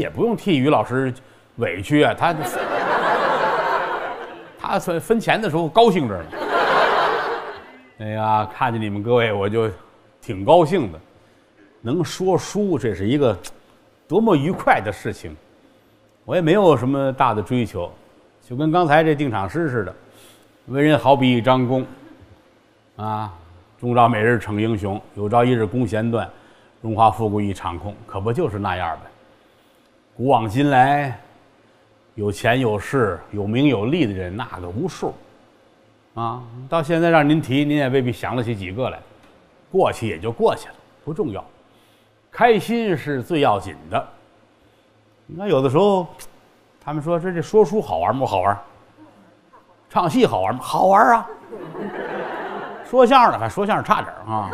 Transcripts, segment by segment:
也不用替于老师委屈啊，他分钱的时候高兴着呢。哎呀，看见你们各位我就挺高兴的，能说书这是一个多么愉快的事情。我也没有什么大的追求，就跟刚才这定场诗似的，为人好比张弓啊，终朝每日逞英雄，有朝一日弓弦断，荣华富贵一场空，可不就是那样呗。古往今来，有钱有势有名有利的人那个无数啊，到现在让您提，您也未必想得起几个来，过去也就过去了，不重要，开心是最要紧的。那有的时候他们说这说书好玩吗？好玩。唱戏好玩吗？好玩啊。说相声的还说相声差点啊，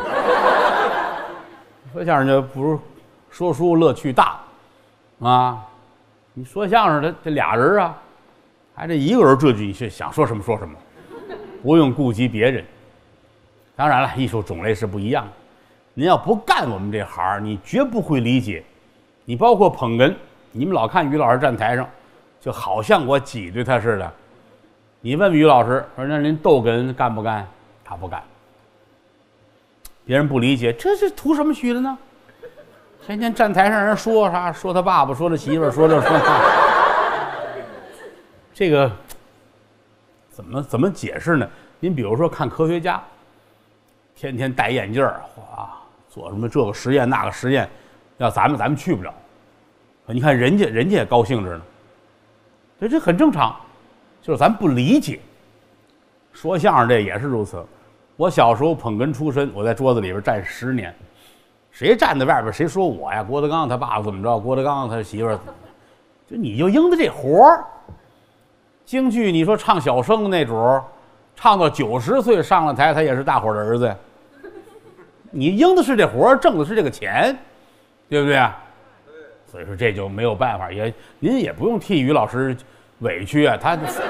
说相声就不如说书乐趣大啊。你说相声的这俩人啊，还这一个人这句你是想说什么说什么，不用顾及别人。当然了，艺术种类是不一样的，您要不干我们这行，你绝不会理解。你包括捧哏，你们老看于老师站台上，就好像我挤兑他似的。你问于老师说：“那您逗哏干不干？”他不干。别人不理解，这是图什么虚的呢？天天站台上人说啥，说他爸爸，说他媳妇儿，说这说那。这个怎么解释呢？您比如说看科学家，天天戴眼镜儿，哇，做什么这个实验那个实验，要咱们去不了。你看人家也高兴着呢，这很正常，就是咱不理解。说相声这也是如此。我小时候捧哏出身，我在桌子里边站10年，谁站在外边谁说我呀？郭德纲他爸爸怎么着？郭德纲他媳妇儿怎么着？就你就应的这活儿。京剧你说唱小生那主，唱到90岁上了台，他也是大伙儿的儿子。你应的是这活儿，挣的是这个钱，对不对啊？所以说这就没有办法，您也不用替于老师委屈啊，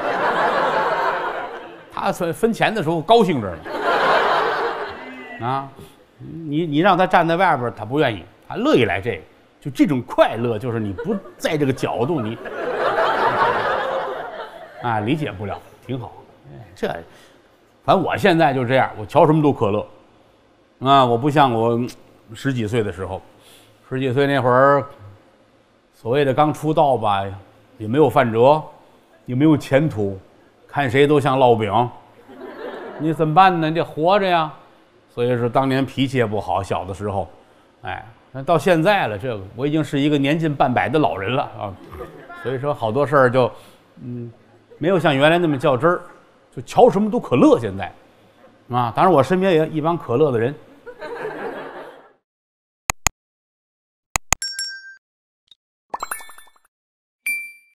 他分钱的时候高兴着呢。啊，你让他站在外边，他不愿意，他乐意来这个，就这种快乐，就是你不在这个角度，你啊理解不了，挺好。这，反正我现在就这样，我瞧什么都可乐，啊，我不像我10几岁的时候，10几岁那会儿，所谓的刚出道吧，也没有范辙，也没有前途，看谁都像烙饼，你怎么办呢？你得活着呀。所以说当年脾气也不好，小的时候，哎，那到现在了，这个我已经是一个年近半百的老人了啊，所以说好多事儿就，没有像原来那么较真儿，就瞧什么都可乐。现在，啊，当然我身边也一帮可乐的人，